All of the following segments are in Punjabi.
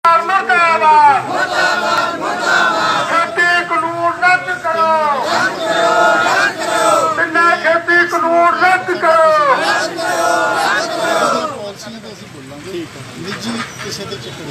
खेती कानून रद्द करो, बिना खेती कानून रद्द करो। निजी किसी के चक्कर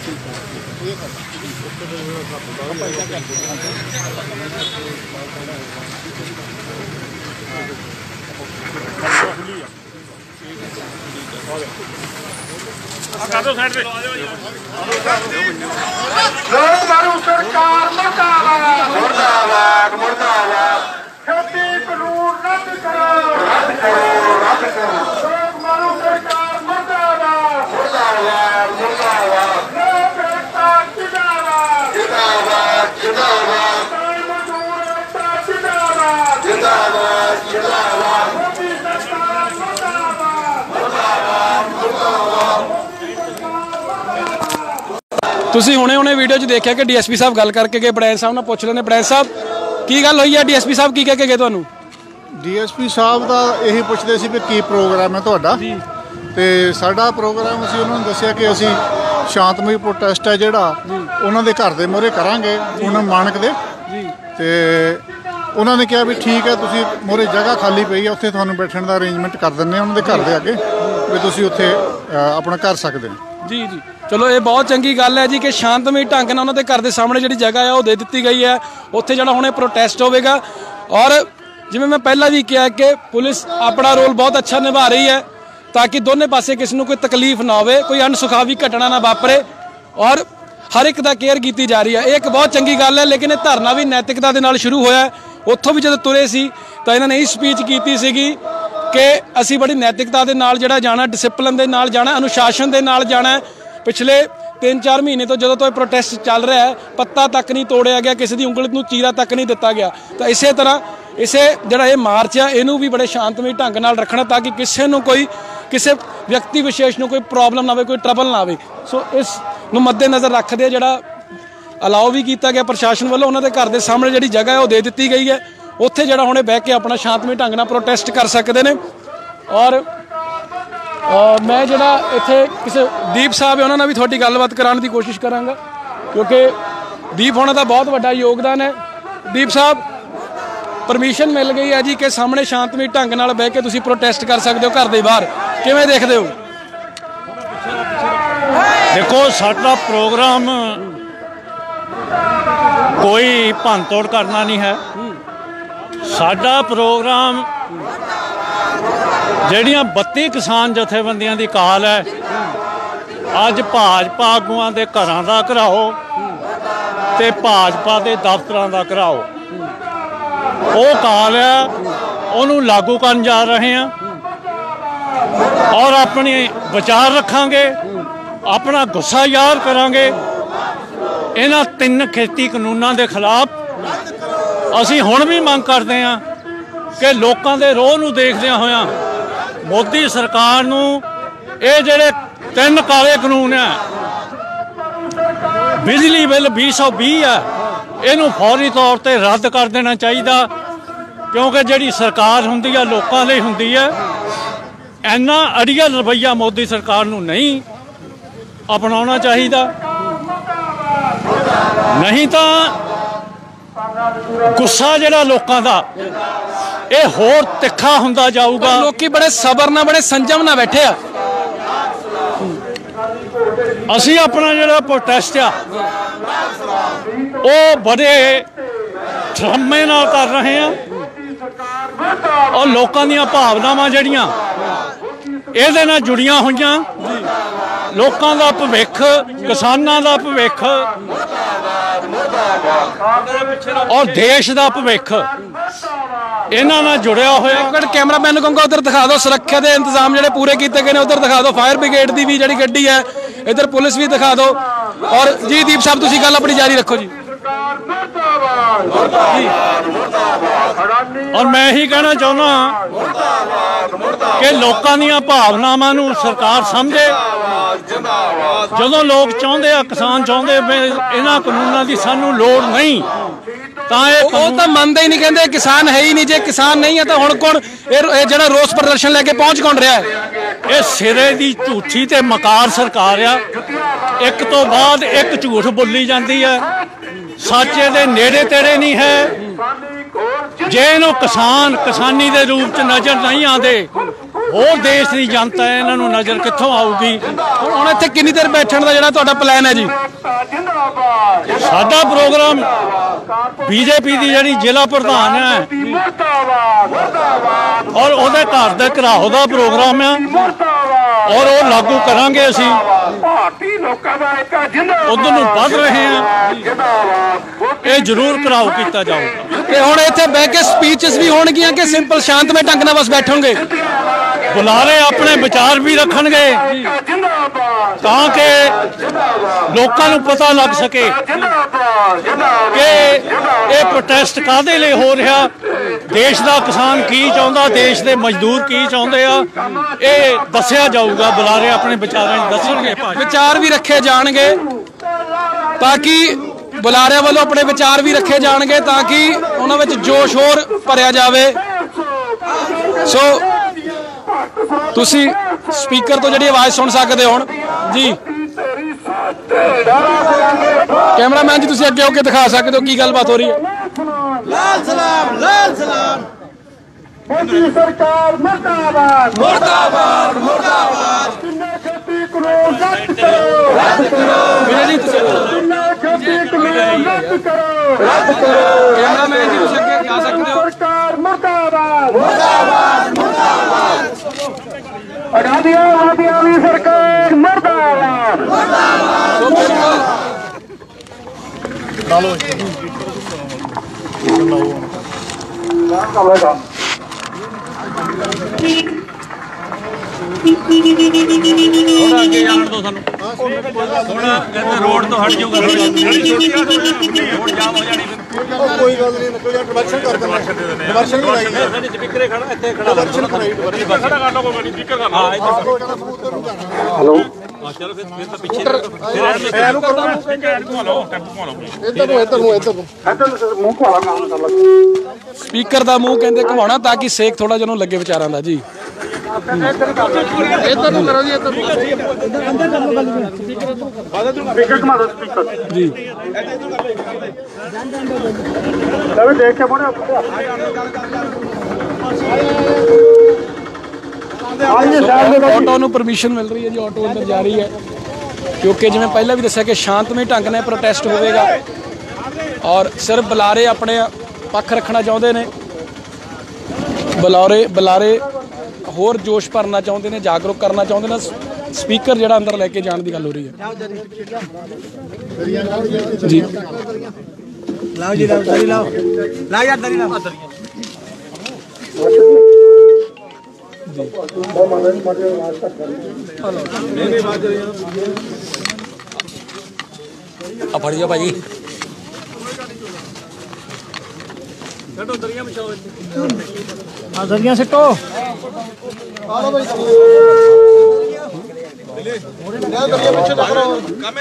सरकार मुर्दाबाद मुर्दाबाद मुर्दाबाद। खेती कानून रद्द करो, रद्द करो, रद्द करो। लोग मारू सरकार मुर्दाबाद मुर्दाबाद मुर्दाबाद। लोग एकता जिंदाबाद जिंदाबाद जिंदाबाद। मजदूर एकता जिंदाबाद जिंदाबाद जिंदाबाद। मोदी सरकार मुर्दाबाद मुर्दाबाद मुर्दाबाद। ਤੁਸੀਂ ਹੁਣੇ ਵੀਡੀਓ 'ਚ ਦੇਖਿਆ ਕਿ ਡੀਐਸਪੀ ਸਾਹਿਬ ਗੱਲ ਕਰਕੇ ਗਏ, ਬੜੈਂਸ ਸਾਹਿਬ ਨਾਲ ਪੁੱਛ ਲੈਂਦੇ। ਬੜੈਂਸ ਸਾਹਿਬ ਕੀ ਗੱਲ ਹੋਈ ਹੈ? ਡੀਐਸਪੀ ਸਾਹਿਬ ਕੀ ਕਹਿ ਕੇ ਗਏ ਤੁਹਾਨੂੰ? ਡੀਐਸਪੀ ਸਾਹਿਬ ਦਾ ਇਹੀ ਪੁੱਛਦੇ ਸੀ ਵੀ ਕੀ ਪ੍ਰੋਗਰਾਮ ਹੈ ਤੁਹਾਡਾ ਜੀ। ਤੇ ਸਾਡਾ ਪ੍ਰੋਗਰਾਮ ਅਸੀਂ ਉਹਨਾਂ ਨੂੰ ਦੱਸਿਆ ਕਿ ਅਸੀਂ ਸ਼ਾਂਤਮਈ ਪ੍ਰੋਟੈਸਟ ਹੈ ਜਿਹੜਾ ਉਹਨਾਂ ਦੇ ਘਰ ਦੇ ਮੂਹਰੇ ਕਰਾਂਗੇ, ਉਹਨਾਂ ਮਾਨਕ ਦੇ ਜੀ। ਤੇ ਉਹਨਾਂ ਨੇ ਕਿਹਾ ਵੀ ਠੀਕ ਹੈ, ਤੁਸੀਂ ਮੂਹਰੇ ਜਗ੍ਹਾ ਖਾਲੀ ਪਈ ਹੈ, ਉੱਥੇ ਤੁਹਾਨੂੰ ਬੈਠਣ ਦਾ ਅਰੇਂਜਮੈਂਟ ਕਰ ਦਿੰਦੇ ਹਾਂ ਉਹਨਾਂ ਦੇ ਘਰ ਦੇ ਅੱਗੇ, ਵੀ ਤੁਸੀਂ ਉੱਥੇ ਆਪਣਾ ਕਰ ਸਕਦੇ ਹੋ ਜੀ ਜੀ। ਚਲੋ ਇਹ ਬਹੁਤ ਚੰਗੀ ਗੱਲ ਹੈ ਜੀ ਕਿ ਸ਼ਾਂਤਮਈ ਢੰਗ ਨਾਲ ਉਹਨਾਂ ਦੇ ਘਰ ਦੇ ਸਾਹਮਣੇ ਜਿਹੜੀ ਜਗ੍ਹਾ ਹੈ ਉਹ ਦੇ ਦਿੱਤੀ ਗਈ ਹੈ। ਉੱਥੇ ਜਿਹੜਾ ਹੁਣ ਇਹ ਪ੍ਰੋਟੈਸਟ ਹੋਵੇਗਾ। ਔਰ ਜਿਵੇਂ ਮੈਂ ਪਹਿਲਾਂ ਵੀ ਕਿਹਾ ਕਿ ਪੁਲਿਸ ਆਪਣਾ ਰੋਲ ਬਹੁਤ ਅੱਛਾ ਨਿਭਾ ਰਹੀ ਹੈ ਤਾਂ ਕਿ ਦੋਨੇ ਪਾਸੇ ਕਿਸੇ ਨੂੰ ਕੋਈ ਤਕਲੀਫ ਨਾ ਹੋਵੇ, ਕੋਈ ਅਣਸੁਖਾਵੀ ਘਟਨਾ ਨਾ ਵਾਪਰੇ, ਔਰ ਹਰ ਇੱਕ ਦਾ ਕੇਅਰ ਕੀਤੀ ਜਾ ਰਹੀ ਹੈ। ਇਹ ਇੱਕ ਬਹੁਤ ਚੰਗੀ ਗੱਲ ਹੈ। ਲੇਕਿਨ ਇਹ ਧਰਨਾ ਵੀ ਨੈਤਿਕਤਾ ਦੇ ਨਾਲ ਸ਼ੁਰੂ ਹੋਇਆ। ਉੱਥੋਂ ਵੀ ਜਦੋਂ ਤੁਰੇ ਸੀ ਤਾਂ ਇਹਨਾਂ ਨੇ ਇਹ ਸਪੀਚ ਕੀਤੀ ਸੀਗੀ ਕਿ ਅਸੀਂ ਬੜੀ ਨੈਤਿਕਤਾ ਦੇ ਨਾਲ ਜਿਹੜਾ ਜਾਣਾ, ਡਿਸਿਪਲਿਨ ਦੇ ਨਾਲ ਜਾਣਾ, ਅਨੁਸ਼ਾਸਨ ਦੇ ਨਾਲ ਜਾਣਾ। ਪਿਛਲੇ 3-4 ਮਹੀਨੇ ਤੋਂ ਜਦੋਂ ਤੋਂ ਇਹ ਪ੍ਰੋਟੈਸਟ ਚੱਲ ਰਿਹਾ ਹੈ, ਪੱਤਾ ਤੱਕ ਨਹੀਂ ਤੋੜਿਆ ਗਿਆ, ਕਿਸੇ ਦੀ ਉਂਗਲ ਨੂੰ ਚੀਰਾ ਤੱਕ ਨਹੀਂ ਦਿੱਤਾ ਗਿਆ। ਤਾਂ ਇਸੇ ਤਰ੍ਹਾਂ ਜਿਹੜਾ ਇਹ ਮਾਰਚ ਆ ਇਹਨੂੰ ਵੀ ਬੜੇ ਸ਼ਾਂਤਮਈ ਢੰਗ ਨਾਲ ਰੱਖਣਾ ਤਾਂ ਕਿ ਕਿਸੇ ਨੂੰ ਕਿਸੇ ਵਿਅਕਤੀ ਵਿਸ਼ੇਸ਼ ਨੂੰ ਕੋਈ ਪ੍ਰੋਬਲਮ ਨਾ ਆਵੇ, ਕੋਈ ਟਰਬਲ ਨਾ ਆਵੇ। ਸੋ ਇਸ ਨੂੰ ਮੱਦੇਨਜ਼ਰ ਰੱਖਦੇ ਜਿਹੜਾ ਅਲਾਓ ਵੀ ਕੀਤਾ ਗਿਆ ਪ੍ਰਸ਼ਾਸਨ ਵੱਲੋਂ, ਉਹਨਾਂ ਦੇ ਘਰ ਦੇ ਸਾਹਮਣੇ ਜਿਹੜੀ ਜਗ੍ਹਾ ਹੈ ਉਹ ਦੇ ਦਿੱਤੀ ਗਈ ਹੈ। ਉੱਥੇ ਜਿਹੜਾ ਹੁਣੇ ਬਹਿ ਕੇ ਆਪਣਾ ਸ਼ਾਂਤਮਈ ਢੰਗ ਨਾਲ ਪ੍ਰੋਟੈਸਟ ਕਰ ਸਕਦੇ ਨੇ। ਔਰ ਮੈਂ ਜਿਹੜਾ ਇੱਥੇ ਕਿਸੇ ਦੀਪ ਸਾਹਿਬ ਹੈ ਉਹਨਾਂ ਨਾਲ ਵੀ ਤੁਹਾਡੀ ਗੱਲਬਾਤ ਕਰਾਉਣ ਦੀ ਕੋਸ਼ਿਸ਼ ਕਰਾਂਗਾ, ਕਿਉਂਕਿ ਦੀਪ ਹੋਣਾ ਦਾ ਬਹੁਤ ਵੱਡਾ ਯੋਗਦਾਨ ਹੈ। ਦੀਪ ਸਾਹਿਬ, ਪਰਮਿਸ਼ਨ ਮਿਲ ਗਈ ਹੈ ਜੀ ਕਿ ਸਾਹਮਣੇ ਸ਼ਾਂਤਮਈ ਢੰਗ ਨਾਲ ਬਹਿ ਕੇ ਤੁਸੀਂ ਪ੍ਰੋਟੈਸਟ ਕਰ ਸਕਦੇ ਹੋ ਘਰ ਦੇ ਬਾਹਰ, ਕਿਵੇਂ ਦੇਖਦੇ ਹੋ? ਦੇਖੋ, ਸਾਡਾ ਪ੍ਰੋਗਰਾਮ ਕੋਈ ਭੰਨਤੋੜ ਕਰਨਾ ਨਹੀਂ ਹੈ। ਸਾਡਾ ਪ੍ਰੋਗਰਾਮ ਜਿਹੜੀਆਂ 32 ਕਿਸਾਨ ਜਥੇਬੰਦੀਆਂ ਦੀ ਕਾਲ ਹੈ, ਅੱਜ ਭਾਜਪਾ ਆਗੂਆਂ ਦੇ ਘਰਾਂ ਦਾ ਘਰਾਓ ਤੇ ਭਾਜਪਾ ਦੇ ਦਫ਼ਤਰਾਂ ਦਾ ਘਰਾਓ, ਉਹ ਕਾਲ ਹੈ, ਉਹਨੂੰ ਲਾਗੂ ਕਰਨ ਜਾ ਰਹੇ ਹਾਂ। ਔਰ ਆਪਣੇ ਵਿਚਾਰ ਰੱਖਾਂਗੇ, ਆਪਣਾ ਗੁੱਸਾ ਜ਼ਾਹਰ ਕਰਾਂਗੇ ਇਹਨਾਂ 3 ਖੇਤੀ ਕਾਨੂੰਨਾਂ ਦੇ ਖਿਲਾਫ। ਅਸੀਂ ਹੁਣ ਵੀ ਮੰਗ ਕਰਦੇ ਹਾਂ ਕਿ ਲੋਕਾਂ ਦੇ ਰੋਹ ਨੂੰ ਦੇਖਦਿਆਂ ਹੋਇਆਂ ਮੋਦੀ ਸਰਕਾਰ ਨੂੰ ਇਹ ਜਿਹੜੇ 3 ਕਾਲੇ ਕਾਨੂੰਨ ਹੈ, ਬਿਜਲੀ ਬਿੱਲ 2020 ਹੈ, ਇਹਨੂੰ ਫੌਰੀ ਤੌਰ ਤੇ ਰੱਦ ਕਰ ਦੇਣਾ ਚਾਹੀਦਾ। ਕਿਉਂਕਿ ਜਿਹੜੀ ਸਰਕਾਰ ਹੁੰਦੀ ਹੈ ਲੋਕਾਂ ਲਈ ਹੁੰਦੀ ਹੈ। ਇੰਨਾ ਅੜੀਅਲ ਰਵੱਈਆ ਮੋਦੀ ਸਰਕਾਰ ਨੂੰ ਨਹੀਂ ਅਪਣਾਉਣਾ ਚਾਹੀਦਾ, ਨਹੀਂ ਤਾਂ ਗੁੱਸਾ ਜਿਹੜਾ ਲੋਕਾਂ ਦਾ ਇਹ ਹੋਰ ਤਿੱਖਾ ਹੁੰਦਾ ਜਾਊਗਾ। ਲੋਕੀ ਬੜੇ ਸਬਰ ਨਾਲ, ਬੜੇ ਸੰਜਮ ਨਾਲ ਬੈਠੇ ਆ। ਅਸੀਂ ਆਪਣਾ ਜਿਹੜਾ ਪ੍ਰੋਟੈਸਟ ਆ ਉਹ ਬੜੇ ਡਰਾਮੇ ਨਾਲ ਕਰ ਰਹੇ ਹਾਂ, ਔਰ ਲੋਕਾਂ ਦੀਆਂ ਭਾਵਨਾਵਾਂ ਜਿਹੜੀਆਂ ਇਹਦੇ ਨਾਲ ਜੁੜੀਆਂ ਹੋਈਆਂ, ਲੋਕਾਂ ਦਾ ਭਵਿੱਖ, ਕਿਸਾਨਾਂ ਦਾ ਭਵਿੱਖ ਔਰ ਦੇਸ਼ ਦਾ ਭਵਿੱਖ ਇਹਨਾਂ ਨਾਲ ਜੁੜਿਆ ਹੋਇਆ। ਕੈਮਰਾਮੈਨ ਨੂੰ ਕਹੂੰਗਾ ਉਧਰ ਦਿਖਾ ਦਿਓ, ਸੁਰੱਖਿਆ ਦੇ ਇੰਤਜ਼ਾਮ ਜਿਹੜੇ ਪੂਰੇ ਕੀਤੇ ਗਏ ਨੇ ਉਧਰ ਦਿਖਾ ਦਿਓ। ਫਾਇਰ ਬ੍ਰਿਗੇਡ ਦੀ ਵੀ ਜਿਹੜੀ ਗੱਡੀ ਹੈ, ਇੱਧਰ ਪੁਲਿਸ ਵੀ ਦਿਖਾ ਦਿਓ। ਔਰ ਜੀ ਦੀਪ ਸਾਹਿਬ, ਤੁਸੀਂ ਗੱਲ ਆਪਣੀ ਜਾਰੀ ਰੱਖੋ ਜੀ। ਔਰ ਮੈਂ ਇਹੀ ਕਹਿਣਾ ਚਾਹੁੰਦਾ ਕਿ ਲੋਕਾਂ ਦੀਆਂ ਭਾਵਨਾਵਾਂ ਨੂੰ ਸਰਕਾਰ ਸਮਝੇ। ਜਦੋਂ ਲੋਕ ਚਾਹੁੰਦੇ ਆ, ਕਿਸਾਨ ਚਾਹੁੰਦੇ ਇਹਨਾਂ ਕਾਨੂੰਨਾਂ ਦੀ ਸਾਨੂੰ ਲੋੜ ਨਹੀਂ, ਤਾਂ ਉਹ ਤਾਂ ਮੰਨਦੇ ਹੀ ਨਹੀਂ, ਕਹਿੰਦੇ ਕਿਸਾਨ ਹੈ ਹੀ ਨਹੀਂ। ਜੇ ਕਿਸਾਨ ਨਹੀਂ ਹੈ ਤਾਂ ਹੁਣ ਕੌਣ ਇਹ ਜਿਹੜਾ ਰੋਸ ਪ੍ਰਦਰਸ਼ਨ ਲੈ ਕੇ ਪਹੁੰਚ ਕੌਣ ਰਿਹਾ ਹੈ? ਇਹ ਸਿਰੇ ਦੀ ਝੂਠੀ ਤੇ ਮਕਾਰ ਸਰਕਾਰ ਆ। ਇੱਕ ਤੋਂ ਬਾਅਦ ਇੱਕ ਝੂਠ ਬੋਲੀ ਜਾਂਦੀ ਹੈ। ਸੱਚ ਦੇ ਨੇੜੇ ਤੇੜੇ ਨਹੀਂ ਹੈ। ਜੇ ਇਹਨੂੰ ਕਿਸਾਨੀ ਦੇ ਰੂਪ 'ਚ ਨਜ਼ਰ ਨਹੀਂ ਆਉਂਦੇ, ਹੋਰ ਦੇਸ਼ ਦੀ ਜਨਤਾ ਇਹਨਾਂ ਨੂੰ ਨਜ਼ਰ ਕਿੱਥੋਂ ਆਊਗੀ? ਹੁਣ ਇੱਥੇ ਕਿੰਨੀ ਦੇਰ ਬੈਠਣ ਦਾ ਜਿਹੜਾ ਤੁਹਾਡਾ ਪਲਾਨ ਹੈ ਜੀ? ਸਾਡਾ ਪ੍ਰੋਗਰਾਮ ਬੀਜੇਪੀ ਦੀ ਜਿਹੜੀ ਜ਼ਿਲ੍ਹਾ ਪ੍ਰਧਾਨ ਹੈ ਔਰ ਉਹਦੇ ਘਰ ਦੇ ਘਰਾਓ ਦਾ ਪ੍ਰੋਗਰਾਮ ਆ ਔਰ ਉਹ ਲਾਗੂ ਕਰਾਂਗੇ। ਅਸੀਂ ਉਧਰ ਨੂੰ ਵੱਧ ਰਹੇ ਹਾਂ, ਇਹ ਜ਼ਰੂਰ ਘਰਾਓ ਕੀਤਾ ਜਾਊਗਾ। ਤੇ ਹੁਣ ਇੱਥੇ ਬਹਿ ਕੇ ਸਪੀਚਸ ਵੀ ਹੋਣਗੀਆਂ ਕਿ ਸਿੰਪਲ ਸ਼ਾਂਤਮਈ ਢੰਗ ਨਾਲ ਬਸ ਬੈਠੋਗੇ? ਬੁਲਾਰੇ ਆਪਣੇ ਵਿਚਾਰ ਵੀ ਰੱਖਣਗੇ ਤਾਂ ਕਿ ਲੋਕਾਂ ਨੂੰ ਪਤਾ ਲੱਗ ਸਕੇ ਕਿ ਇਹ ਪ੍ਰੋਟੈਸਟ ਕਾਹਦੇ ਲਈ ਹੋ ਰਿਹਾ, ਦੇਸ਼ ਦਾ ਕਿਸਾਨ ਕੀ ਚਾਹੁੰਦਾ, ਦੇਸ਼ ਦੇ ਮਜ਼ਦੂਰ ਕੀ ਚਾਹੁੰਦੇ ਆ, ਇਹ ਦੱਸਿਆ ਜਾਊਗਾ। ਬੁਲਾਰੇ ਆਪਣੇ ਵਿਚਾਰਾਂ ਨੂੰ ਦੱਸਣਗੇ, ਵਿਚਾਰ ਵੀ ਰੱਖੇ ਜਾਣਗੇ ਤਾਂ ਕਿ ਬੁਲਾਰਿਆਂ ਵੱਲੋਂ ਆਪਣੇ ਵਿਚਾਰ ਵੀ ਰੱਖੇ ਜਾਣਗੇ ਤਾਂ ਕਿ ਉਹਨਾਂ ਵਿੱਚ ਜੋਸ਼ ਹੋਰ ਭਰਿਆ ਜਾਵੇ। ਸੋ ਤੁਸੀਂ ਸਪੀਕਰ ਤੋਂ ਜਿਹੜੀ ਆਵਾਜ਼ ਸੁਣ ਸਕਦੇ ਹੋ ਜੀ। ਕੈਮਰਾਮੈਨ ਜੀ ਤੁਸੀਂ ਅੱਗੇ ਹੋ ਕੇ ਦਿਖਾ ਸਕਦੇ ਹੋ ਕੀ ਗੱਲਬਾਤ ਹੋ ਰਹੀ ਹੈ। ਲਾਲ ਸਲਾਮ, ਲਾਲ ਸਲਾਮ। ਮੋਦੀ ਸਰਕਾਰ ਮੁਰਦਾਬਾਦ, ਮੁਰਦਾਬਾਦ, ਮੁਰਦਾਬਾਦ। ਕਿੰਨੇ ਖੇਤੀ ਕਾਨੂੰਨ ਰੱਦ ਕਰੋ, ਰੱਦ ਕਰੋ। ਵੀਰੇ ਜੀ ਤੁਸੀਂ ਕਿੰਨੇ ਖੇਤੀ ਕਾਨੂੰਨ ਰੱਦ ਕਰੋ, ਰੱਦ ਕਰੋ। ਕੈਮਰਾਮੈਨ ਜੀ ਤੁਸੀਂ ਅੱਗੇ ਜਾ ਸਕਦੇ ਹੋ। ਸਰਕਾਰ ਮੁਰਦਾਬਾਦ, ਮੁਰਦਾਬਾਦ, ਮੁਰਦਾਬਾਦ। ਆਜ਼ਾਦੀਆਂ ਦੀ ਸਰਕਾਰ ਮੁਰਦਾਬਾਦ, ਮੁਰਦਾਬਾਦ। ਸੋ ਬਿਲਕੁਲ ਥੋੜਾ ਅੱਗੇ ਜਾਣ ਦਿਓ ਸਾਨੂੰ, ਥੋੜਾ ਰੋਡ ਤੋਂ ਹਟ ਜਾਊਗਾ। ਕੋਈ ਗੱਲ ਨਹੀਂ, ਕੋਈ ਇੰਟਰਵੈਂਸ਼ਨ ਕਰ ਦਿੰਦੇ, ਇੰਟਰਵੈਂਸ਼ਨ ਵੀ ਲਾਈ ਸਪੀਕਰ ਖੜਾ ਇੱਥੇ ਖੜਾ ਇੰਟਰਵੈਂਸ਼ਨ ਕਰਾਈ ਖੜਾ ਕਰ ਲਓ, ਕੋਈ ਸਪੀਕਰ ਕਰ ਲਓ। ਹੈਲੋ। ਚਲੋ ਫਿਰ ਤਾਂ ਪਿੱਛੇ ਇਹਨੂੰ ਕਰਦਾ ਸਪੀਕਰ ਘੁਮਾ ਲਓ, ਟੈਂਪੂ ਘੁਮਾ ਲਓ। ਇੱਧਰ ਨੂੰ, ਇੱਧਰ ਨੂੰ, ਇੱਧਰ ਨੂੰ। ਇੱਧਰ ਮੂੰਹ ਕੋਲਾ ਕੰਮ ਕਰ ਲੱਗ। ਸਪੀਕਰ ਦਾ ਮੂੰਹ ਕਹਿੰਦੇ ਘੁਮਾਉਣਾ ਤਾਂ ਕਿ ਸੇਕ ਥੋੜਾ ਜਿਹਾ ਨੂੰ ਲੱਗੇ ਵਿਚਾਰਾਂ ਦਾ ਜੀ। ਇੱਧਰ ਨੂੰ ਕਰੋ ਜੀ, ਇੱਧਰ ਨੂੰ। ਸਪੀਕਰ ਘੁਮਾ ਦੋ, ਸਪੀਕਰ ਜੀ ਲੈ ਵੀ ਦੇਖ ਕੇ ਬੋਲੇ। ਆਟੋ ਨੂੰ ਪਰਮਿਸ਼ਨ ਮਿਲ ਰਹੀ ਹੈ ਜੀ, ਆਟੋ ਅੰਦਰ ਜਾ ਰਹੀ ਹੈ ਕਿਉਂਕਿ ਜਿਵੇਂ ਪਹਿਲਾਂ ਵੀ ਦੱਸਿਆ ਕਿ ਸ਼ਾਂਤਮਈ ਢੰਗ ਨਾਲ ਪ੍ਰੋਟੈਸਟ ਹੋਵੇਗਾ ਔਰ ਸਿਰਫ ਬੁਲਾਰੇ ਆਪਣੇ ਪੱਖ ਰੱਖਣਾ ਚਾਹੁੰਦੇ ਨੇ। ਬੁਲਾਰੇ ਹੋਰ ਜੋਸ਼ ਭਰਨਾ ਚਾਹੁੰਦੇ ਨੇ, ਜਾਗਰੂਕ ਕਰਨਾ ਚਾਹੁੰਦੇ ਨੇ। ਸਪੀਕਰ ਜਿਹੜਾ ਅੰਦਰ ਲੈ ਕੇ ਜਾਣ ਦੀ ਗੱਲ ਹੋ ਰਹੀ ਹੈ ਜੀ। ਲਾਓ ਜੀ, ਲਾਓ ਦਰੀ ਲਾਓ, ਲਾਓ ਯਾਰ ਦਰੀ ਲਾਓ। ਆ ਫੜੀਓ ਭਾਜੀ। ਛੱਡੋ ਦਰੀਆਂ ਵਿਛਾਓ। ਆ ਦਰੀਆਂ ਸਿੱਟੋ। ਆ ਲਓ ਬਾਈ, ਦਰੀਆ ਪਿੱਛੇ ਰੱਖੋ।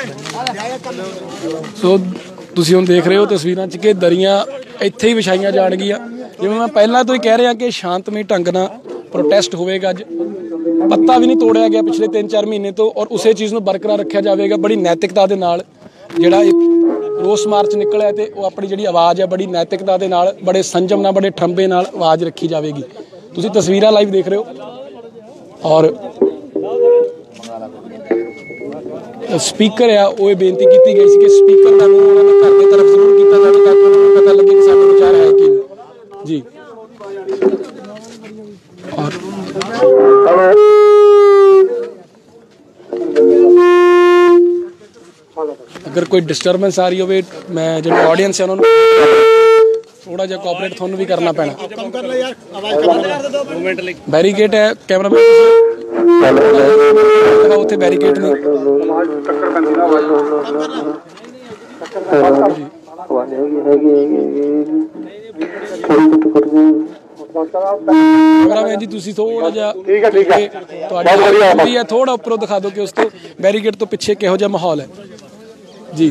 ਸੋ ਤੁਸੀਂ ਹੁਣ ਦੇਖ ਰਹੇ ਹੋ ਤਸਵੀਰਾਂ 'ਚ ਕਿ ਦਰੀਆਂ ਇੱਥੇ ਹੀ ਵਿਛਾਈਆਂ ਜਾਣਗੀਆਂ। ਜਿਵੇਂ ਮੈਂ ਪਹਿਲਾਂ ਤੋਂ ਹੀ ਕਹਿ ਰਿਹਾ ਕਿ ਸ਼ਾਂਤਮਈ ਢੰਗ ਨਾਲ ਪ੍ਰੋਟੈਸਟ ਹੋਵੇਗਾ। ਅੱਜ ਪੱਤਾ ਵੀ ਨਹੀਂ ਤੋੜਿਆ ਗਿਆ ਪਿਛਲੇ 3-4 ਮਹੀਨੇ ਤੋਂ ਔਰ ਉਸੇ ਚੀਜ਼ ਨੂੰ ਬਰਕਰਾਰ ਰੱਖਿਆ ਜਾਵੇਗਾ। ਬੜੀ ਨੈਤਿਕਤਾ ਦੇ ਨਾਲ ਜਿਹੜਾ ਇੱਕ ਰੋਸ ਮਾਰਚ ਨਿਕਲਿਆ ਤੇ ਉਹ ਆਪਣੀ ਜਿਹੜੀ ਆਵਾਜ਼ ਹੈ ਬੜੀ ਨੈਤਿਕਤਾ ਦੇ ਨਾਲ, ਬੜੇ ਸੰਜਮ ਨਾਲ, ਬੜੇ ਠੰਬੇ ਨਾਲ ਆਵਾਜ਼ ਰੱਖੀ ਜਾਵੇਗੀ। ਤੁਸੀਂ ਤਸਵੀਰਾਂ ਲਾਈਵ ਦੇਖ ਰਹੇ ਹੋ ਔਰ ਸਪੀਕਰ ਆ ਉਹ ਇਹ ਬੇਨਤੀ ਕੀਤੀ ਗਈ ਸੀ ਕਿ ਸਪੀਕਰ ਦਾ ਮੂੰਹ ਉਹਨਾਂ ਦੇ ਘਰ ਦੀ ਤਰਫ ਜ਼ਰੂਰ ਕੀਤਾ ਜਾਵੇ ਤਾਂ ਕਿ ਉਹਨਾਂ ਨੂੰ ਪਤਾ ਲੱਗੇ ਕਿ ਸਾਡਾ ਵਿਚਾਰ ਹੈ ਕੀ ਜੀ। ਔਰ अगर कोई डिस्टर्बेंस आ रही हो मैं जो ऑडियंस है उन्होंने थोड़ा जिहा कोऑपरेट थोड़ा भी करना पैना। बैरीकेड है कैमरामैन उत्थे बैरीकेड नहीं कैमरामैन जी तुसी थोड़ा जिहा थोड़ा उपरों दिखा दो कि उस तो बैरीकेड तो पिछे किहो जिहा माहौल है जी।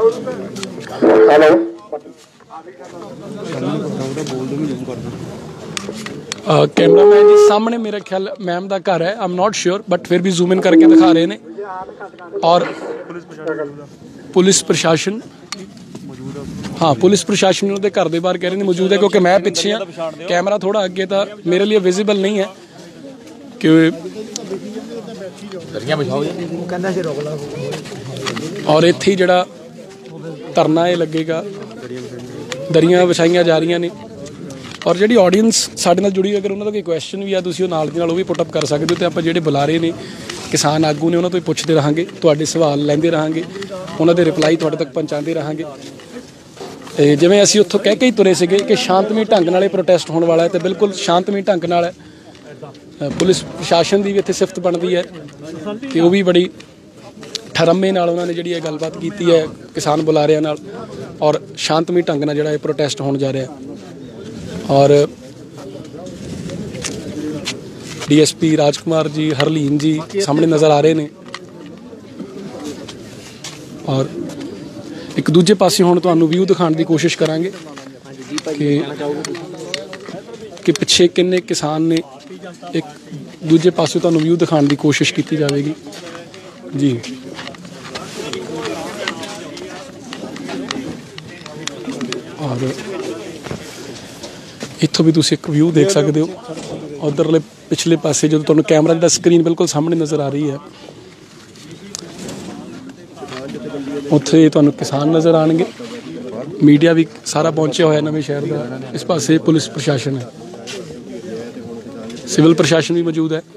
हेलो। कैमरामैन जी सामने मेरा ख्याल मैम का घर है, I am not sure but फिर भी जूम इन करके दिखा रहे हैं। और पुलिस प्रशासन, हाँ पुलिस प्रशासन उन्होंने घर के बाहर कह रहे हैं मौजूद है, क्योंकि मैं पिछे हाँ, कैमरा थोड़ा अगे तो मेरे लिए विजिबल नहीं है कि और इत्थे जड़ा धरना ये लगेगा, दरियां विछाइयां जा रही ने। और जी ऑडियंस साडे नाल जुड़ी, अगर उन्होंने कोई क्वेश्चन भी है तुसीं नाल दी नाल वो भी पुटअप कर सकते हो, तो आपां जिहड़े बुलारे ने किसान आगू ने उन्होंने तो पुछते रहांगे, तुहाडे सवाल लैंदे रहांगे, उन्होंने रिप्लाई तुहाडे तक पहुँचाते रहांगे। तो जिवें असीं उत्थों कह के ही तुरे सीगे कि शांतमई ढंग नाल प्रोटेस्ट होने वाला है, तो बिल्कुल शांतमई ढंग नाल पुलिस प्रशासन की भी इत्थे सिफत बनती है कि वो भी बड़ी ठरमे नाल उन्होंने जिहड़ी गलबात कीती है किसान बुलारियां नाल, और शांतमई ढंग नाल जिहड़ा प्रोटेस्ट होने जा रहा है। और DSP राजकुमार जी, हरलीन जी सामने नज़र आ रहे हैं। और एक दूजे पासे हुण तुहानूं व्यू दिखाने की कोशिश करांगे कि पिछे किन्ने किसान ने, एक दूजे पासे तुहानूं व्यू दिखाने की कोशिश की जाएगी जी। और इत्थों भी तुसीं एक व्यू देख सकते हो, उधरले पिछले पासे जो तुहानूं कैमरा दा स्क्रीन बिल्कुल सामने नज़र आ रही है, उत्थे तुहानूं किसान नज़र आएंगे, मीडिया भी सारा पहुंचा हुआ है नवें शहर का। इस पासे पुलिस प्रशासन है, सिविल प्रशासन भी मौजूद है।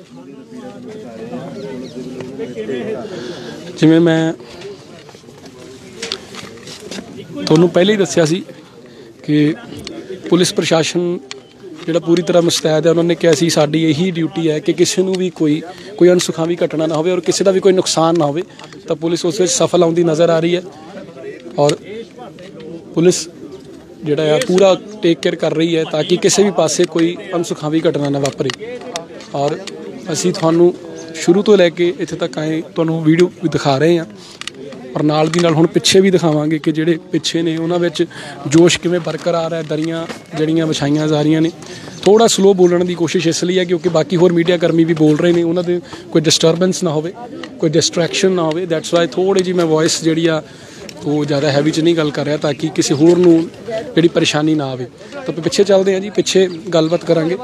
जिवें मैं तुहानूं पहले ही दस्सिया सी कि पुलिस प्रशासन जिहड़ा पूरी तरह मुस्तैद है, उन्होंने कहा सी साडी यही ड्यूटी है कि किसी नूं भी कोई अनसुखावी घटना ना हो और किसी का भी कोई नुकसान ना हो, तो पुलिस उस सफल आउंदी नज़र आ रही है। और पुलिस जिहड़ा है पूरा टेक केयर कर रही है ताकि किसी भी पासे कोई अनसुखावी घटना ना वापरे। और असीं तुहानूं शुरू तो लैके इत्थे तक आए तुहानूं वीडियो भी दिखा रहे हैं, और नाल दी नाल हुण पिछे भी दिखावांगे कि जिहड़े पिछे ने उन्हां विच जोश किवें बरकरार है, दरियां जड़ियां विछाइयां जा रही ने। थोड़ा स्लो बोलने की कोशिश इसलिए है क्योंकि बाकी होर मीडिया कर्मी भी बोल रहे हैं, उन्होंने कोई डिस्टर्बेंस ना हो, कोई डिस्ट्रैक्शन ना हो, दैट्स वाई थोड़ी जी मैं वॉइस जी वो ज़्यादा हैवी च नहीं गल कर रहा ताकि किसी होर नूं जिहड़ी परेशानी ना आवे। तो पिछे चलते हैं जी, पिछे गलबात करांगे।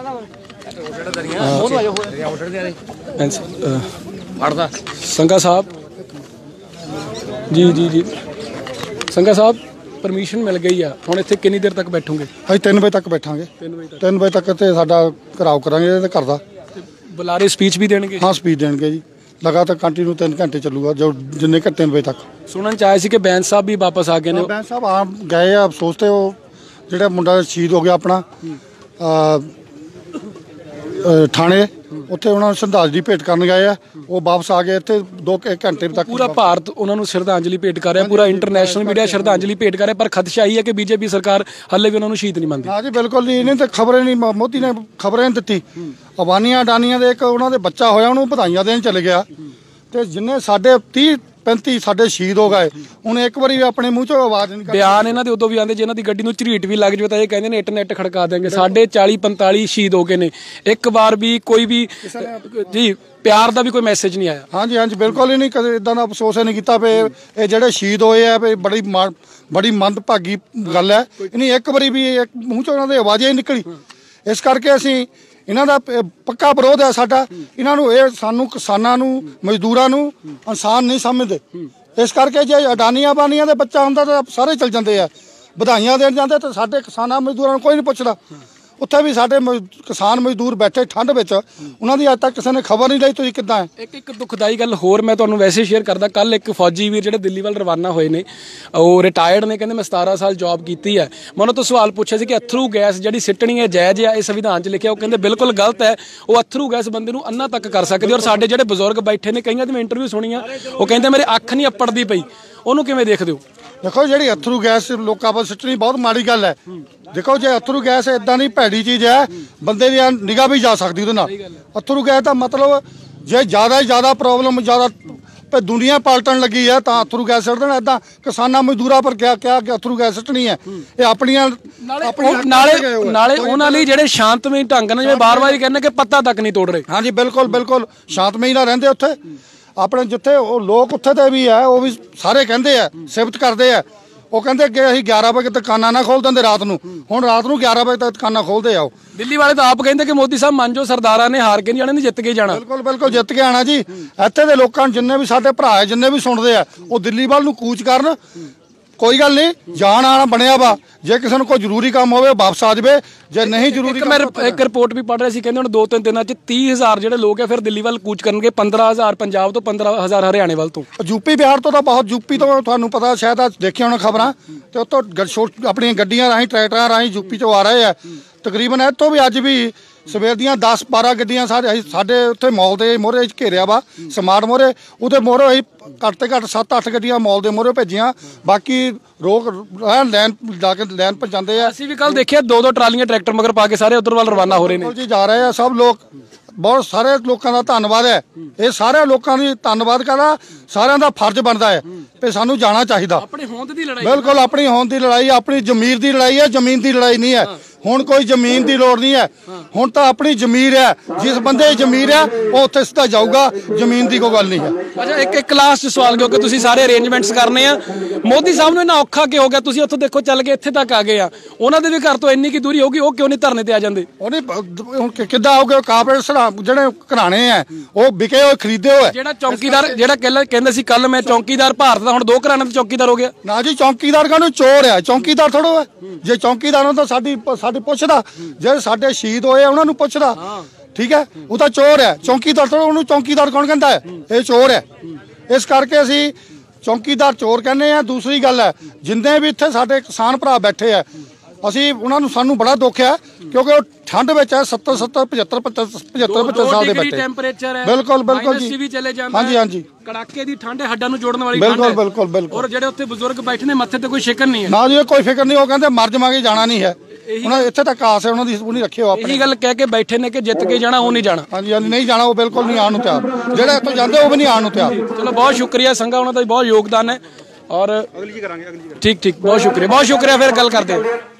संघा साहब जी जी जी, संघा साहब परमिशन मिल गई है, हुण इत्थे कितनी देर तक बैठोगे? ਅਸੀਂ 3 ਵਜੇ ਤੱਕ ਬੈਠਾਂਗੇ। 3 ਵਜੇ ਤੱਕ ਤੇ ਸਾਡਾ ਘਰਾਓ ਕਰਾਂਗੇ ਤੇ ਘਰ ਦਾ। ਬੁਲਾਰੇ ਸਪੀਚ ਵੀ ਦੇਣਗੇ? ਹਾਂ ਸਪੀਚ ਦੇਣਗੇ ਜੀ, ਲਗਾਤਾਰ ਕੰਟੀਨਿਊ 3 ਘੰਟੇ ਚੱਲੂਗਾ ਜੋ ਜਿੰਨੇ ਘੰਟੇ 3 ਵਜੇ ਤੱਕ। ਸੁਣਨ ਚ ਆਇਆ ਸੀ ਕਿ ਬੈਂਸ ਸਾਹਿਬ ਵੀ ਵਾਪਸ ਆ ਗਏ ਨੇ। ਬੈਂਸ ਸਾਹਿਬ ਆ ਗਏ ਆ, ਅਫਸੋਸ ਤੇ ਉਹ ਜਿਹੜਾ ਮੁੰਡਾ ਸ਼ਹੀਦ ਹੋ ਗਿਆ ਆਪਣਾ ਥਾਣੇ, ਉੱਥੇ ਉਹਨਾਂ ਨੂੰ ਸ਼ਰਧਾਂਜਲੀ ਭੇਟ ਕਰਨ ਗਏ ਆ, ਉਹ ਵਾਪਸ ਆ ਗਏ ਇੱਥੇ 2 ਘੰਟੇ ਤੱਕ। ਪੂਰਾ ਭਾਰਤ ਉਹਨਾਂ ਨੂੰ ਸ਼ਰਧਾਂਜਲੀ ਭੇਟ ਕਰ ਰਿਹਾ, ਪੂਰਾ ਇੰਟਰਨੈਸ਼ਨਲ ਮੀਡੀਆ ਸ਼ਰਧਾਂਜਲੀ ਭੇਟ ਕਰ ਰਿਹਾ, ਪਰ ਖਦਸ਼ਾ ਇਹ ਹੈ ਕਿ ਬੀਜੇਪੀ ਸਰਕਾਰ ਹੱਲੇ ਵੀ ਉਹਨਾਂ ਨੂੰ ਸ਼ਹੀਦ ਨਹੀਂ ਮੰਨਦੀ। ਹਾਂ ਜੀ ਬਿਲਕੁਲ ਨਹੀਂ, ਇਹਨੇ ਤਾਂ ਖਬਰ ਨਹੀਂ, ਮੋਦੀ ਨੇ ਖਬਰ ਨਹੀਂ ਦਿੱਤੀ। ਅਬਾਨੀਆਂ ਅਡਾਨੀਆਂ ਦੇ ਇੱਕ ਉਹਨਾਂ ਦੇ ਬੱਚਾ ਹੋਇਆ, ਉਹਨੂੰ ਵਧਾਈਆਂ ਦੇਣ ਚਲੇ ਗਿਆ, ਤੇ ਜਿੰਨੇ ਸਾਡੇ 30-35 ਸਾਡੇ ਸ਼ਹੀਦ ਹੋ ਗਏ, ਉਹਨੇ ਇੱਕ ਵਾਰੀ ਵੀ ਆਪਣੇ ਮੂੰਹ ਚੋਂ ਆਵਾਜ਼ ਨਹੀਂ ਕੱਢੀ। ਬਿਆਨ ਇਹਨਾਂ ਦੇ ਉਦੋਂ ਵੀ ਆਉਂਦੇ ਜਿਹਨਾਂ ਦੀ ਗੱਡੀ ਨੂੰ ਝਰੀਟ ਵੀ ਲੱਗ ਜਾਵੇ ਤਾਂ ਇਹ ਕਹਿੰਦੇ ਨੇ ਇੱਟ ਨੈੱਟ ਖੜਕਾ ਦੇਣਗੇ। ਸਾਡੇ 40-45 ਸ਼ਹੀਦ ਹੋ ਗਏ ਨੇ, ਇੱਕ ਵਾਰ ਵੀ ਕੋਈ ਵੀ ਜੀ ਪਿਆਰ ਦਾ ਵੀ ਕੋਈ ਮੈਸੇਜ ਨਹੀਂ ਆਇਆ। ਹਾਂਜੀ ਹਾਂਜੀ ਬਿਲਕੁਲ ਹੀ ਨਹੀਂ, ਕਦੇ ਇਦਾਂ ਦਾ ਅਫਸੋਸ ਨਹੀਂ ਕੀਤਾ ਵੀ ਇਹ ਜਿਹੜੇ ਸ਼ਹੀਦ ਹੋਏ ਆ ਵੀ ਬੜੀ ਮੰਦਭਾਗੀ ਗੱਲ ਹੈ। ਨਹੀਂ ਇੱਕ ਵਾਰੀ ਵੀ ਮੂੰਹ ਚੋਂ ਉਹਨਾਂ ਦੀ ਆਵਾਜ਼ ਹੀ ਨਿਕਲੀ। ਇਸ ਕਰਕੇ ਅਸੀਂ ਇਹਨਾਂ ਦਾ ਪੱਕਾ ਵਿਰੋਧ ਹੈ ਸਾਡਾ। ਇਹਨਾਂ ਨੂੰ ਇਹ ਸਾਨੂੰ ਕਿਸਾਨਾਂ ਨੂੰ ਮਜ਼ਦੂਰਾਂ ਨੂੰ ਇਨਸਾਨ ਨਹੀਂ ਸਮਝਦੇ। ਇਸ ਕਰਕੇ ਜੇ ਅਡਾਨੀਆਂ ਬਾਨੀਆਂ ਦੇ ਬੱਚਾ ਹੁੰਦਾ ਤਾਂ ਸਾਰੇ ਚਲ ਜਾਂਦੇ ਆ, ਵਧਾਈਆਂ ਦੇਣ ਜਾਂਦੇ, ਤਾਂ ਸਾਡੇ ਕਿਸਾਨਾਂ ਮਜ਼ਦੂਰਾਂ ਨੂੰ ਕੋਈ ਨਹੀਂ ਪੁੱਛਦਾ। ਉੱਥੇ ਵੀ ਸਾਡੇ ਕਿਸਾਨ ਮਜ਼ਦੂਰ ਬੈਠੇ ਠੰਡ ਵਿੱਚ, ਉਹਨਾਂ ਦੀ ਅੱਜ ਤੱਕ ਕਿਸੇ ਨੇ ਖਬਰ ਨਹੀਂ ਲਈ ਤੁਸੀਂ ਕਿੱਦਾਂ ਹੈ। ਇੱਕ ਦੁਖਦਾਈ ਗੱਲ ਹੋਰ ਮੈਂ ਤੁਹਾਨੂੰ ਵੈਸੇ ਸ਼ੇਅਰ ਕਰਦਾ। ਕੱਲ ਇੱਕ ਫੌਜੀ ਵੀਰ ਜਿਹੜੇ ਦਿੱਲੀ ਵੱਲ ਰਵਾਨਾ ਹੋਏ ਨੇ, ਉਹ ਰਿਟਾਇਰਡ ਨੇ, ਕਹਿੰਦੇ ਮੈਂ 17 ਸਾਲ ਜੌਬ ਕੀਤੀ ਹੈ। ਮੈਂ ਉਹਨਾਂ ਤੋਂ ਸਵਾਲ ਪੁੱਛਿਆ ਸੀ ਕਿ ਅਥਰੂ ਗੈਸ ਜਿਹੜੀ ਸਿੱਟਣੀ ਹੈ ਜਾਇਜ਼ ਹੈ, ਇਹ ਸੰਵਿਧਾਨ 'ਚ ਲਿਖਿਆ? ਉਹ ਕਹਿੰਦੇ ਬਿਲਕੁਲ ਗਲਤ ਹੈ, ਉਹ ਅਥਰੂ ਗੈਸ ਬੰਦੇ ਨੂੰ ਅੰਨਾ ਤੱਕ ਕਰ ਸਕਦੀ। ਔਰ ਸਾਡੇ ਜਿਹੜੇ ਬਜ਼ੁਰਗ ਬੈਠੇ ਨੇ, ਕਈਆਂ ਦੀ ਮੈਂ ਇੰਟਰਵਿਊ ਸੁਣੀਆਂ, ਉਹ ਕਹਿੰਦੇ ਮੇਰੇ ਅੱਖ ਨਹੀਂ ਅੱਪੜਦੀ ਪਈ। ਉਹਨੂੰ ਕਿਵੇਂ ਦੇਖਦੇ ਹੋ? ਦੇਖੋ ਜਿਹੜੀ ਅਥਰੂ ਗੈਸ ਲੋਕਾਂ ਵੱਲ ਸਿੱਟਣੀ ਬਹੁਤ ਮਾੜੀ ਗੱਲ ਹੈ। ਦੇਖੋ ਜੇ ਅਥਰੂ ਗੈਸ ਇਦਾਂ ਦੀ ਭੈੜੀ ਚੀਜ਼ ਹੈ, ਬੰਦੇ ਦੀ ਨਿਗਾਹ ਵੀ ਜਾ ਸਕਦੀ ਉਹਦੇ ਨਾਲ। ਅਥਰੂ ਗੈਸ ਦਾ ਮਤਲਬ ਜੇ ਜ਼ਿਆਦਾ ਹੀ ਜ਼ਿਆਦਾ ਪ੍ਰੋਬਲਮ, ਜ਼ਿਆਦਾ ਤੇ ਦੁਨੀਆ ਪਲਟਣ ਲੱਗੀ ਹੈ ਤਾਂ ਅਥਰੂ ਗੈਸ ਸੁੱਟ ਦੇਣ। ਏਦਾਂ ਕਿਸਾਨਾਂ ਮਜ਼ਦੂਰਾਂ ਪਰ ਕਿਹਾ ਕਿ ਅਥਰੂ ਗੈਸ ਸੁੱਟਣੀ ਹੈ। ਇਹ ਆਪਣੀਆਂ ਨਾਲੇ ਉਹਨਾਂ ਲਈ ਜਿਹੜੇ ਸ਼ਾਂਤਮਈ ਢੰਗ ਨਾਲ ਜਿਵੇਂ ਬਾਰ-ਬਾਰ ਹੀ ਕਹਿੰਦੇ ਕਿ ਪੱਤਾ ਤੱਕ ਨਹੀਂ ਤੋੜ ਰਹੇ। ਹਾਂਜੀ ਬਿਲਕੁਲ ਸ਼ਾਂਤਮਈ ਨਾਲ ਰਹਿੰਦੇ ਉੱਥੇ ਆਪਣੇ ਜਿੱਥੇ ਉਹ ਲੋਕ ਉੱਥੇ ਤੇ ਵੀ ਹੈ ਉਹ ਵੀ ਸਾਰੇ ਕਹਿੰਦੇ ਆ ਸਿਫਤ ਕਰਦੇ ਆ। ਉਹ ਕਹਿੰਦੇ ਕਿ ਅਸੀਂ 11 ਵਜੇ ਦੁਕਾਨਾਂ ਨਾ ਖੋਲ ਦਿੰਦੇ ਰਾਤ ਨੂੰ, ਹੁਣ ਰਾਤ ਨੂੰ 11 ਵਜੇ ਤੱਕ ਦੁਕਾਨਾਂ ਖੋਲਦੇ ਆ। ਉਹ ਦਿੱਲੀ ਵਾਲੇ ਤਾਂ ਆਪ ਕਹਿੰਦੇ ਕਿ ਮੋਦੀ ਸਾਹਿਬ ਮੰਨ ਜੋ ਸਰਦਾਰਾਂ ਨੇ ਹਾਰ ਕੇ ਨਹੀਂ ਜਾਣਾ, ਨਹੀਂ ਜਿੱਤ ਕੇ ਜਾਣਾ। ਬਿਲਕੁਲ ਜਿੱਤ ਕੇ ਆਣਾ ਜੀ। ਇੱਥੇ ਦੇ ਲੋਕਾਂ ਨੂੰ ਜਿੰਨੇ ਵੀ ਸਾਡੇ ਭਰਾ ਹੈ ਜਿੰਨੇ ਵੀ ਸੁਣਦੇ ਆ ਉਹ ਦਿੱਲੀ ਵੱਲ ਨੂੰ ਕੂਚ ਕਰਨ। ਕੋਈ ਗੱਲ ਨਹੀਂ, ਜਾਣ ਆਣਾ ਬਣਿਆ ਵਾ। ਜੇ ਕਿਸੇ ਨੂੰ ਕੋਈ ਜ਼ਰੂਰੀ ਕੰਮ ਹੋਵੇ ਵਾਪਸ ਆ ਜਾਵੇ, ਜੇ ਨਹੀਂ ਜ਼ਰੂਰੀ ਮੈਂ ਇੱਕ ਰਿਪੋਰਟ ਵੀ ਪੜ੍ਹ ਰਿਹਾ ਸੀ, ਕਹਿੰਦੇ ਹੁਣ 2-3 ਦਿਨਾਂ 'ਚ 30,000 ਜਿਹੜੇ ਲੋਕ ਆ ਫਿਰ ਦਿੱਲੀ ਵੱਲ ਕੂਚ ਕਰਨਗੇ। 15,000 ਪੰਜਾਬ ਤੋਂ, 15,000 ਹਰਿਆਣੇ ਵੱਲ ਤੋਂ। ਯੂਪੀ ਬਿਹਾਰ ਤੋਂ ਤਾਂ ਬਹੁਤ, ਯੂਪੀ ਤੋਂ ਤੁਹਾਨੂੰ ਪਤਾ ਸ਼ਾਇਦ ਦੇਖਿਆ ਹੋਣਾ ਖਬਰਾਂ ਤੇ ਉੱਥੋਂ ਆਪਣੀਆਂ ਗੱਡੀਆਂ ਰਾਹੀਂ ਟਰੈਕਟਰਾਂ ਰਾਹੀਂ ਯੂਪੀ ਚੋਂ ਆ ਰਹੇ ਆ ਤਕਰੀਬਨ। ਇੱਥੋਂ ਵੀ ਅੱਜ ਵੀ ਸਵੇਰ ਦੀਆਂ 10-12 ਗੱਡੀਆਂ ਸਾਡੇ ਉੱਥੇ ਮੌਲ ਦੇ ਮੋਹਰੇ ਘੇਰਿਆ ਵਾ ਸਮਾਰਟ ਮੋਹਰੇ। ਉਹਦੇ ਮੋਹਰੇ ਅਸੀਂ ਘੱਟ ਤੇ ਘੱਟ 7-8 ਗੱਡੀਆਂ ਮੌਲ ਦੇ ਮੋਹਰੇ ਭੇਜੀਆਂ। ਬਾਕੀ ਰੋਕ ਲੈਣ ਜਾ ਕੇ ਲੈਣ ਪਹੁੰਚਾਉਂਦੇ ਆ। ਅਸੀਂ ਵੀ ਕੱਲ ਦੇਖਿਆ 2-2 ਟਰਾਲੀਆਂ ਟਰੈਕਟਰ ਮਗਰ ਪਾ ਕੇ ਸਾਰੇ ਉਧਰ ਵੱਲ ਰਵਾਨਾ ਹੋ ਰਹੇ ਨੇ ਜੀ, ਜਾ ਰਹੇ ਆ ਸਭ ਲੋਕ। ਬਹੁਤ ਸਾਰੇ ਲੋਕਾਂ ਦਾ ਧੰਨਵਾਦ ਹੈ। ਇਹ ਸਾਰੇ ਲੋਕਾਂ ਦੀ ਧੰਨਵਾਦ ਕਰਦਾ, ਸਾਰਿਆਂ ਦਾ ਫਰਜ਼ ਬਣਦਾ ਹੈ ਤੇ ਸਾਨੂੰ ਜਾਣਾ ਚਾਹੀਦਾ। ਆਪਣੀ ਹੋਂਦ ਦੀ ਲੜਾਈ, ਬਿਲਕੁਲ ਆਪਣੀ ਹੋਂਦ ਦੀ ਲੜਾਈ, ਆਪਣੀ ਜ਼ਮੀਰ ਦੀ ਲੜਾਈ ਹੈ, ਜ਼ਮੀਨ ਦੀ ਲੜਾਈ ਨਹੀਂ ਹੈ। ਹੁਣ ਕੋਈ ਜ਼ਮੀਨ ਦੀ ਲੋੜ ਨਹੀਂ ਹੈ, ਹੁਣ ਤਾਂ ਆਪਣੀ ਜ਼ਮੀਰ ਹੈ। ਜਿਸ ਬੰਦੇ ਦੀ ਜ਼ਮੀਰ ਹੈ ਉਹ ਉੱਥੇ ਸਿੱਧਾ ਜਾਊਗਾ, ਜ਼ਮੀਨ ਦੀ ਕੋਈ ਗੱਲ ਨਹੀਂ ਹੈ। ਅੱਛਾ, ਇੱਕ ਲਾਸਟ ਸਵਾਲ, ਕਿਉਂਕਿ ਤੁਸੀਂ ਸਾਰੇ ਅਰੇਂਜਮੈਂਟਸ ਕਰਨੇ ਆ, ਮੋਦੀ ਸਾਹਿਬ ਨੂੰ ਇੰਨਾ ਔਖਾ ਕਿਉਂ ਹੋ ਗਿਆ? ਤੁਸੀਂ ਉੱਥੋਂ ਦੇਖੋ ਚੱਲ ਕੇ ਇੱਥੇ ਤੱਕ ਆ ਗਏ ਆ, ਉਹਨਾਂ ਦੇ ਵੀ ਘਰ ਤੋਂ ਇੰਨੀ ਕੀ ਦੂਰੀ ਹੋਊਗੀ, ਉਹ ਕਿਉਂ ਨਹੀਂ ਧਰਨੇ ਤੇ ਆ ਜਾਂਦੇ? ਉਹਨੇ ਹੁਣ ਕਿੱਦਾਂ ਆਉਗੇ? ਕਾਰਪੋਰੇਟ ਜਿਹੜੇ ਘਰਾਣੇ ਆ ਉਹ ਵਿਕੇ ਹੋਏ ਖਰੀਦੇ ਹੋਏ। ਜਿਹੜਾ ਚੌਕੀਦਾਰ ਜਿਹੜਾ ਕਹਿੰਦੇ ਸੀ ਕੱਲ ਮੈਂ ਚੌਕੀਦਾਰ ਭਾਰਤ ਦਾ, ਹੁਣ 2 ਘਰਾਣਿਆਂ ਦਾ ਚੌਕੀਦਾਰ ਹੋ ਗਿਆ। ਨਾ ਜੀ, ਚੌਕੀਦਾਰ ਕਾਹਨੂੰ? ਚੋਰ ਆ, ਚੌਕੀਦਾਰ ਥੋੜੋ ਹੈ। ਜੇ ਚੌਕੀਦਾਰ ਨੂੰ ਤਾਂ ਸਾਡੀ ਪੁੱਛਦਾ, ਜਿਹੜੇ ਸਾਡੇ ਸ਼ਹੀਦ ਹੋਏ ਉਹਨਾਂ ਨੂੰ ਪੁੱਛਦਾ, ਠੀਕ ਹੈ? ਉਹ ਤਾਂ ਚੋਰ ਹੈ, ਚੌਕੀਦਾਰ ਥੋੜੋ। ਉਹਨੂੰ ਚੌਕੀਦਾਰ ਕੌਣ ਕਹਿੰਦਾ ਹੈ? ਇਹ ਚੋਰ ਹੈ। ਇਸ ਕਰਕੇ ਅਸੀਂ ਚੌਕੀਦਾਰ ਚੋਰ ਕਹਿੰਦੇ ਆ। ਦੂਸਰੀ ਗੱਲ ਹੈ, ਜਿੰਨੇ ਵੀ ਇੱਥੇ ਸਾਡੇ ਕਿਸਾਨ ਭਰਾ ਬੈਠੇ ਆ, ਅਸੀਂ ਉਹਨਾਂ ਨੂੰ, ਸਾਨੂੰ ਬੜਾ ਦੁੱਖ ਹੈ ਕਿਉਂਕਿ ਉਹ ਠੰਡ ਵਿੱਚ ਹੈ। 70 75 ਸਾਲ ਦੇ ਬੈਠੇ। ਟੈਂਪਰੇਚਰ ਹੈ, ਬਿਲਕੁਲ ਜੀ, ਵੀ ਚਲੇ ਜਾਂਦਾ। ਹਾਂਜੀ ਕੜਾਕੇ ਦੀ ਠੰਡ ਹੈ, ਹੱਡਾਂ ਨੂੰ ਜੋੜਨ ਵਾਲੀ ਠੰਡ ਹੈ। ਬਿਲਕੁਲ ਔਰ ਜਿਹੜੇ ਉੱਥੇ ਬਜ਼ੁਰਗ ਬੈਠੇ ਨੇ ਮੱਥੇ ਤੇ ਕੋਈ ਸ਼ਿਕਨ ਨਹੀਂ ਹੈ। ਨਾ ਜੀ, ਕੋਈ ਫਿਕਰ ਨਹੀਂ। ਉਹ ਕਹਿੰਦੇ ਮਰ ਜਾਵਾਂਗੇ, ਜਾਣਾ ਨਹੀਂ ਹੈ। ਉਹਨਾਂ ਇੱਥੇ ਤੱਕ ਆਸ ਹੈ ਉਹਨਾਂ ਦੀ, ਉਹ ਨਹੀਂ ਰੱਖਿਓ ਆਪਣੀ। ਇਹੀ ਗੱਲ ਕਹਿ ਕੇ ਬੈਠੇ ਨੇ ਕਿ ਜਿੱਤ ਕੇ ਜਾਣਾ, ਉਹ ਨਹੀਂ ਜਾਣਾ। ਹਾਂਜੀ ਨਹੀਂ ਜਾਣਾ, ਉਹ ਬਿਲਕੁਲ ਨਹੀਂ ਆਉਣ ਨੂੰ ਤਿਆਰ। ਜਿਹੜੇ ਇੱਥੋਂ ਜਾਂਦੇ ਉਹ ਵੀ ਨਹੀਂ ਆਉਣ ਨੂੰ ਤਿਆਰ। ਚਲੋ ਬਹੁਤ ਸ਼ੁਕਰੀਆ ਸੰਘਾ, ਉਹਨਾਂ ਦਾ ਬਹੁਤ ਯੋਗਦਾਨ ਹੈ। ਔਰ ਠੀਕ ਬਹੁਤ ਸ਼ੁਕਰੀਆ, ਫਿਰ ਗੱਲ ਕਰਦੇ ਹਾਂ।